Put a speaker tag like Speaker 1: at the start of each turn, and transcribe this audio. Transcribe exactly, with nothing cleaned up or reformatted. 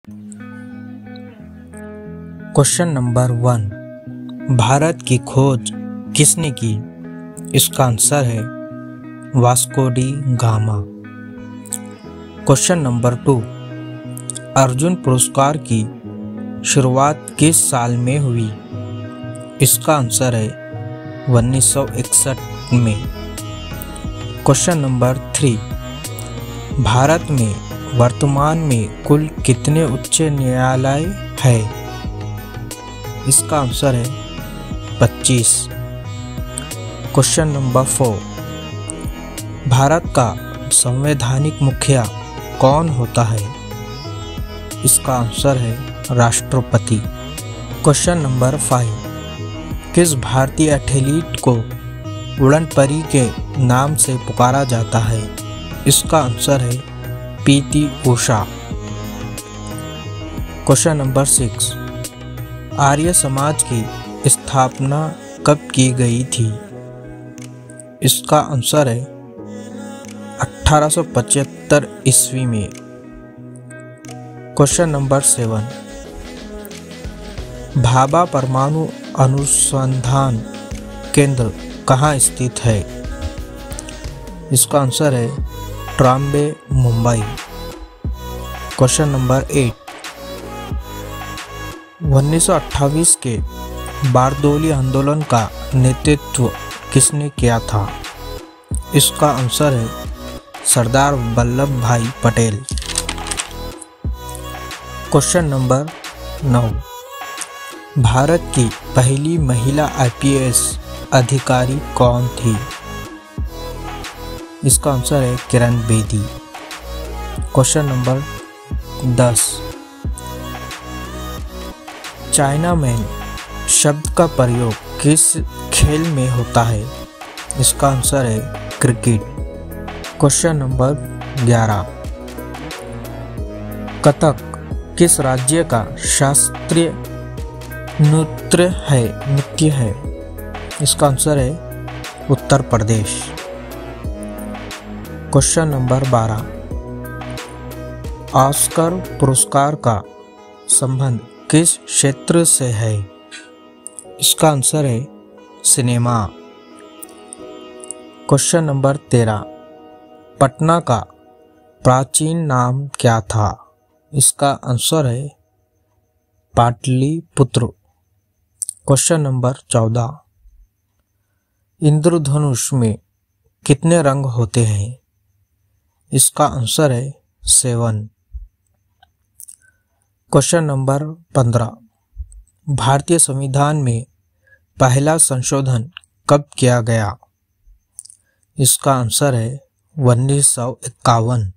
Speaker 1: Question number one, Bharat की खोज किसने की? इसका आंसर है Vasco da Gama. Question number two, Arjun पुरस्कार की शुरुआत किस साल में हुई? इसका आंसर है उन्नीस सौ इकसठ में। क्वेश्चन नंबर थ्री, भारत में वर्तमान में कुल कितने उच्च न्यायालय है? इसका आंसर है पच्चीस। क्वेश्चन नंबर फोर, भारत का संवैधानिक मुखिया कौन होता है? इसका आंसर है राष्ट्रपति। क्वेश्चन नंबर फाइव, किस भारतीय एथलीट को उड़न परी के नाम से पुकारा जाता है? इसका आंसर है PT Usha. Question number six, Arya Samaj की स्थापना कब की गई थी? इसका आंसर है अठारह सौ पचहत्तर ईस्वी में। क्वेश्चन नंबर सेवन, भाभा परमाणु अनुसंधान केंद्र कहाँ स्थित है? इसका आंसर है Trombay, Mumbai. Question number eight, उन्नीस सौ अट्ठाईस के बारदोली आंदोलन का नेतृत्व किसने किया था? इसका आंसर है सरदार वल्लभ भाई पटेल। क्वेश्चन नंबर नौ, भारत की पहली महिला आईपीएस अधिकारी कौन थी? इसका आंसर है किरण बेदी। क्वेश्चन नंबर दस, चाइना मैन शब्द का प्रयोग किस खेल में होता है? इसका आंसर है क्रिकेट। क्वेश्चन नंबर ग्यारह, कथक किस राज्य का शास्त्रीय नृत्य है नृत्य है इसका आंसर है उत्तर प्रदेश। क्वेश्चन नंबर बारह, ऑस्कर पुरस्कार का संबंध किस क्षेत्र से है? इसका आंसर है सिनेमा। क्वेश्चन नंबर तेरह, पटना का प्राचीन नाम क्या था? इसका आंसर है पाटलिपुत्र। क्वेश्चन नंबर चौदह, इंद्रधनुष में कितने रंग होते हैं? इसका आंसर है सेवन। क्वेश्चन नंबर पंद्रह, भारतीय संविधान में पहला संशोधन कब किया गया? इसका आंसर है उन्नीस सौ इक्यावन।